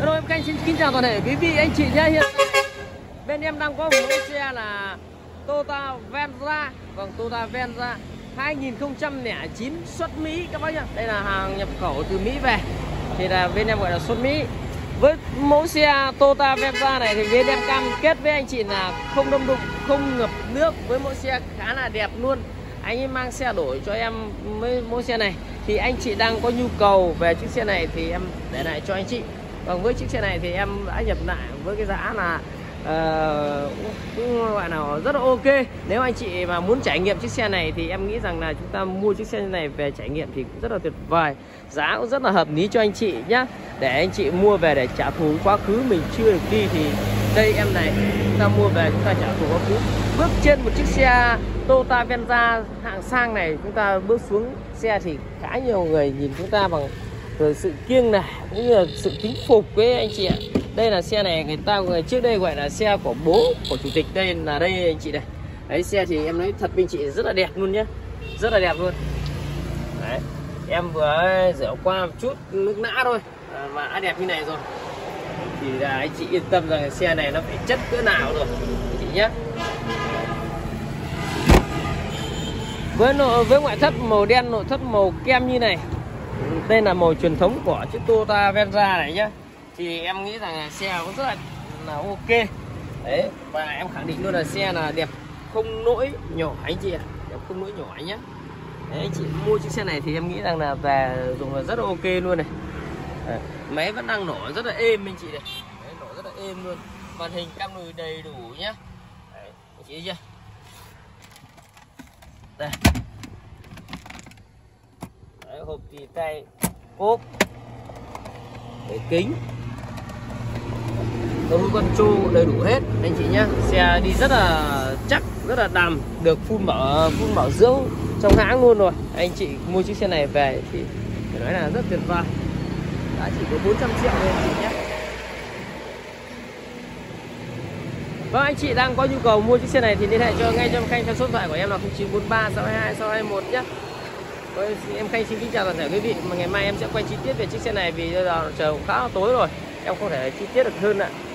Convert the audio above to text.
Hello em Khanh xin kính chào toàn thể quý vị anh chị nhé. Hiện bên em đang có một mẫu xe là Toyota Venza. Vâng, Toyota Venza 2009 xuất Mỹ các bác nhá. Đây là hàng nhập khẩu từ Mỹ về. Thì là bên em gọi là xuất Mỹ. Với mẫu xe Toyota Venza này thì bên em cam kết với anh chị là không đâm đụng, không ngập nước, với mẫu xe khá là đẹp luôn. Anh ấy mang xe đổi cho em với mẫu xe này. Thì anh chị đang có nhu cầu về chiếc xe này thì em để lại cho anh chị. Còn với chiếc xe này thì em đã nhập lại với cái giá là cũng gọi là rất là ok. Nếu anh chị mà muốn trải nghiệm chiếc xe này thì em nghĩ rằng là chúng ta mua chiếc xe này về trải nghiệm thì cũng rất là tuyệt vời. Giá cũng rất là hợp lý cho anh chị nhá. Để anh chị mua về để trả thù quá khứ mình chưa được đi thì đây em này, chúng ta mua về chúng ta trả thù quá khứ. Bước trên một chiếc xe Toyota Venza hạng sang này, chúng ta bước xuống xe thì khá nhiều người nhìn chúng ta bằng sự kiêng nể cũng như là sự kính phục với anh chị ạ. Đây là xe này người trước đây gọi là xe của bố của chủ tịch, đây là đây anh chị này. Đấy, xe thì em nói thật với anh chị rất là đẹp luôn nhé, rất là đẹp luôn. Đấy, em vừa rửa qua một chút nước nã thôi mà đã đẹp như này rồi thì là anh chị yên tâm rằng xe này nó phải chất cỡ nào rồi anh chị nhé. Với ngoại thất màu đen, nội thất màu kem như này, đây là màu truyền thống của chiếc Toyota Venza này nhá. Thì em nghĩ rằng là xe cũng rất là ok. Đấy, và em khẳng định luôn là xe là đẹp không nỗi nhỏ anh chị ạ, đẹp không nỗi nhỏ nhá. Đấy, anh chị mua chiếc xe này thì em nghĩ rằng là về dùng là rất là ok luôn này. Đấy, máy vẫn đang nổ rất là êm anh chị này. Đấy, nổ rất là êm luôn. Màn hình cam lùi đầy đủ nhá. Đấy, anh chị thấy chưa? Đây. Đấy, hộp tì tay, cốp, cái kính, tấm vân chu đầy đủ hết anh chị nhá. Xe đi rất là chắc, rất là đầm, được phun bảo dưỡng trong hãng luôn rồi. Anh chị mua chiếc xe này về thì phải nói là rất tuyệt vời. Đã chỉ có 400 triệu thôi anh chị nhé. Vâng, anh chị đang có nhu cầu mua chiếc xe này thì liên hệ cho ngay cho em Khanh theo số điện thoại của em là 0943 622 621 nhé. Em Khanh xin kính chào toàn thể quý vị. Mà ngày mai em sẽ quay chi tiết về chiếc xe này vì giờ trời cũng khá là tối rồi, em không thể chi tiết được hơn ạ.